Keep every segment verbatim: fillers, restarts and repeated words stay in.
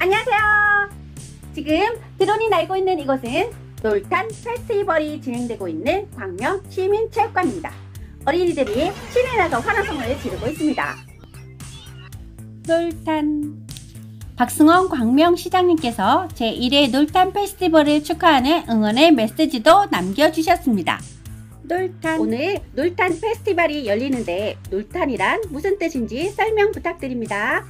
안녕하세요. 지금 드론이 날고 있는 이곳은 놀탄 페스티벌이 진행되고 있는 광명 시민체육관입니다. 어린이들이 신에 나서 환호성을 지르고 있습니다. 놀탄 박승원 광명시장님께서 제일 회 놀탄 페스티벌을 축하하는 응원의 메시지도 남겨주셨습니다. 놀탄 오늘 놀탄 페스티벌이 열리는데 놀탄이란 무슨 뜻인지 설명 부탁드립니다.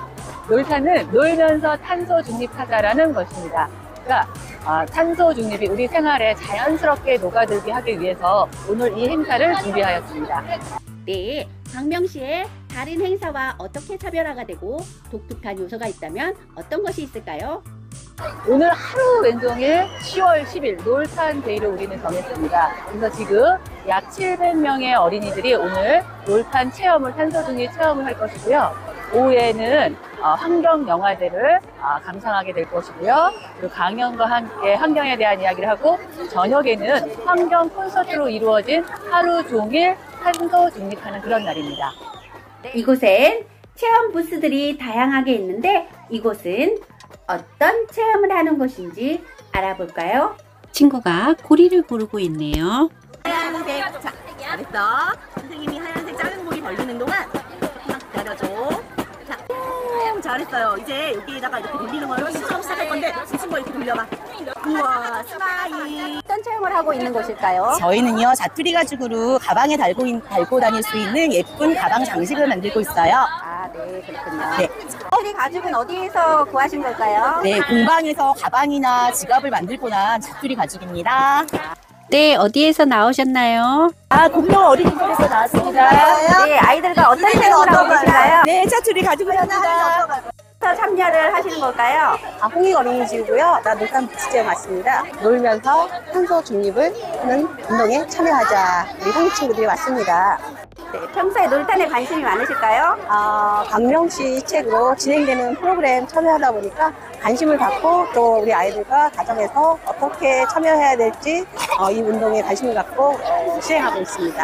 놀탄은 놀면서 탄소 중립하자라는 것입니다. 그러니까 아, 탄소 중립이 우리 생활에 자연스럽게 녹아들게 하기 위해서 오늘 이 행사를 준비하였습니다. 네, 광명시의 다른 행사와 어떻게 차별화가 되고 독특한 요소가 있다면 어떤 것이 있을까요? 오늘 하루 왼종일 시월 십일 놀탄 데이를 우리는 정했습니다. 그래서 지금 약 칠백 명의 어린이들이 오늘 놀탄 체험을, 탄소 중립 체험을 할 것이고요. 오후에는 어, 환경 영화제를 어, 감상하게 될 것이고요. 그리고 강연과 함께 환경에 대한 이야기를 하고, 저녁에는 환경 콘서트로 이루어진 하루 종일 탄소 중립하는 그런 날입니다. 네. 이곳엔 체험 부스들이 다양하게 있는데 이곳은 어떤 체험을 하는 곳인지 알아볼까요? 친구가 고리를 고르고 있네요. 하얀색, 자, 잘했어. 선생님이 하얀색 작은 고리 벌리는 동안 막 기다려줘. 자, 오, 잘했어요. 이제 여기에다가 이렇게 돌리는 걸 처음 시작할 건데 이 친구 이렇게 돌려봐. 우와, 스마일. 어떤 체험을 하고 있는 곳일까요? 저희는요, 자투리 가죽으로 가방에 달고, 있, 달고 다닐 수 있는 예쁜 가방 장식을 만들고 있어요. 아, 네, 그렇군요. 네. 자투리 가죽은 어디에서 구하신 걸까요? 네, 공방에서 가방이나 지갑을 만들고 난 자투리 가죽입니다. 네, 어디에서 나오셨나요? 아, 공룡 어린이집에서 나왔습니다. 네, 아이들과 어떤 체험을 하고 계신가요? 네, 자투리 가죽을 합니다. 참여를 하시는 걸까요? 아, 홍익 어린이집이고요. 나 놀탄 부치제에 왔습니다. 놀면서 탄소 중립을 하는 운동에 참여하자. 우리 홍익 친구들이 왔습니다. 네, 평소에 놀탄에 관심이 많으실까요? 아, 광명시 책으로 진행되는 프로그램 참여하다 보니까 관심을 갖고 또 우리 아이들과 가정에서 어떻게 참여해야 될지 어, 이 운동에 관심을 갖고 어, 시행하고 있습니다.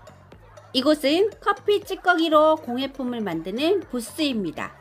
이곳은 커피 찌꺼기로 공예품을 만드는 부스입니다.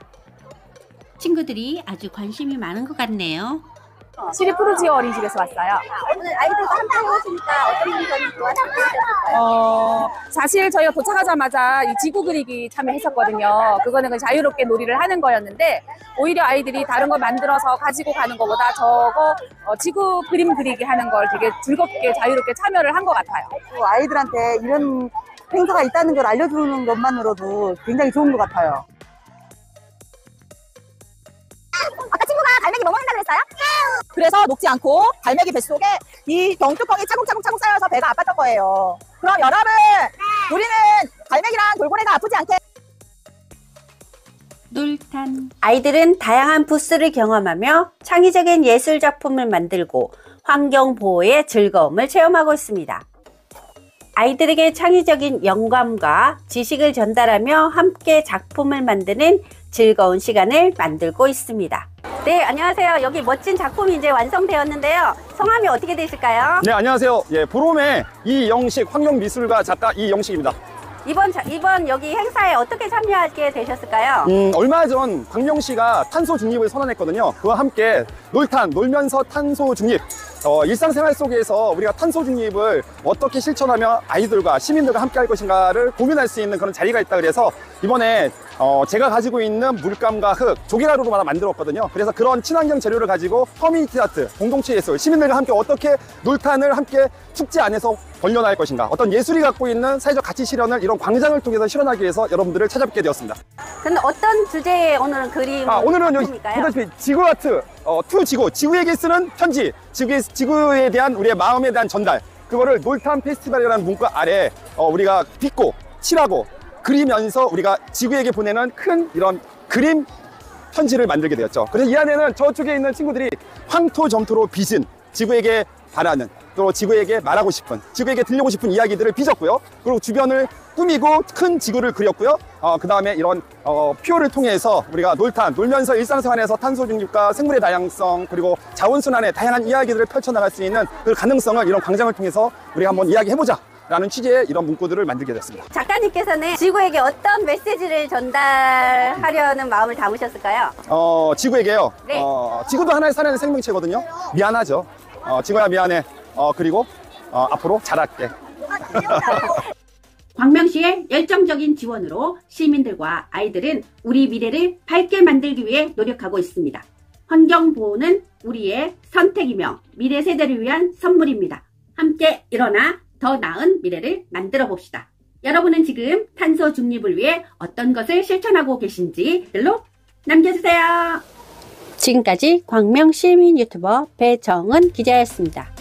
친구들이 아주 관심이 많은 것 같네요. 시리 프로지오 어린이집에서 왔어요. 오늘 아이들과 함께 오시니까 어떤 점이 좋아하셨을까요? 어, 사실 저희가 도착하자마자 이 지구 그리기 참여했었거든요. 그거는 그냥 자유롭게 놀이를 하는 거였는데, 오히려 아이들이 다른 걸 만들어서 가지고 가는 것보다 저거 어, 지구 그림 그리기 하는 걸 되게 즐겁게 자유롭게 참여를 한 것 같아요. 아이들한테 이런 행사가 있다는 걸 알려주는 것만으로도 굉장히 좋은 것 같아요. 아까 친구가 갈매기 뭐 먹는다 그랬어요? 그래서 녹지 않고 갈매기 뱃속에 이 병뚜껑이 차곡차곡차곡 쌓여서 배가 아팠던 거예요. 그럼 여러분, 우리는 갈매기랑 돌고래가 아프지 않게 놀탄 아이들은 다양한 부스를 경험하며 창의적인 예술 작품을 만들고 환경 보호의 즐거움을 체험하고 있습니다. 아이들에게 창의적인 영감과 지식을 전달하며 함께 작품을 만드는 즐거운 시간을 만들고 있습니다. 네, 안녕하세요. 여기 멋진 작품이 이제 완성되었는데요. 성함이 어떻게 되실까요? 네, 안녕하세요. 예, 보롬의 이영식 환경미술가 작가 이영식입니다. 이번 자, 이번 여기 행사에 어떻게 참여하게 되셨을까요? 음, 얼마 전 광명시가 탄소 중립을 선언했거든요. 그와 함께 놀탄, 놀면서 탄소 중립. 어, 일상생활 속에서 우리가 탄소 중립을 어떻게 실천하며 아이들과 시민들과 함께 할 것인가를 고민할 수 있는 그런 자리가 있다 그래서 이번에 어, 제가 가지고 있는 물감과 흙, 조개가루로 하나 만들었거든요. 그래서 그런 친환경 재료를 가지고 커뮤니티 아트, 공동체 예술, 시민들과 함께 어떻게 놀탄을 함께 축제 안에서 벌려나갈 것인가, 어떤 예술이 갖고 있는 사회적 가치 실현을 이런 광장을 통해서 실현하기 위해서 여러분들을 찾아뵙게 되었습니다. 근데 어떤 주제의 오늘은 그림? 아, 오늘은 여기 보다시피 지구 아트, 어, 투 지구, 지구에게 쓰는 편지, 지구에, 지구에 대한 우리의 마음에 대한 전달, 그거를 놀탄 페스티벌이라는 문구 아래 어, 우리가 빚고 칠하고 그리면서 우리가 지구에게 보내는 큰 이런 그림 편지를 만들게 되었죠. 그래서 이 안에는 저쪽에 있는 친구들이 황토 점토로 빚은 지구에게 바라는, 또 지구에게 말하고 싶은, 지구에게 들려고 싶은 이야기들을 빚었고요. 그리고 주변을 꾸미고 큰 지구를 그렸고요. 어, 그 다음에 이런 어, 표를 통해서 우리가 놀탄, 놀면서 일상생활에서 탄소 중립과 생물의 다양성, 그리고 자원순환의 다양한 이야기들을 펼쳐나갈 수 있는 그 가능성을 이런 광장을 통해서 우리가 한번 이야기해보자 라는 취지의 이런 문구들을 만들게 됐습니다. 작가님께서는 지구에게 어떤 메시지를 전달하려는 마음을 담으셨을까요? 어, 지구에게요. 네. 어, 지구도 하나의 살아있는 생명체거든요. 미안하죠. 어, 지구야 미안해. 어, 그리고 어, 앞으로 잘할게. 광명시의 열정적인 지원으로 시민들과 아이들은 우리 미래를 밝게 만들기 위해 노력하고 있습니다. 환경보호는 우리의 선택이며 미래 세대를 위한 선물입니다. 함께 일어나 더 나은 미래를 만들어 봅시다. 여러분은 지금 탄소 중립을 위해 어떤 것을 실천하고 계신지 글로 남겨주세요. 지금까지 광명시민 유튜버 배정은 기자였습니다.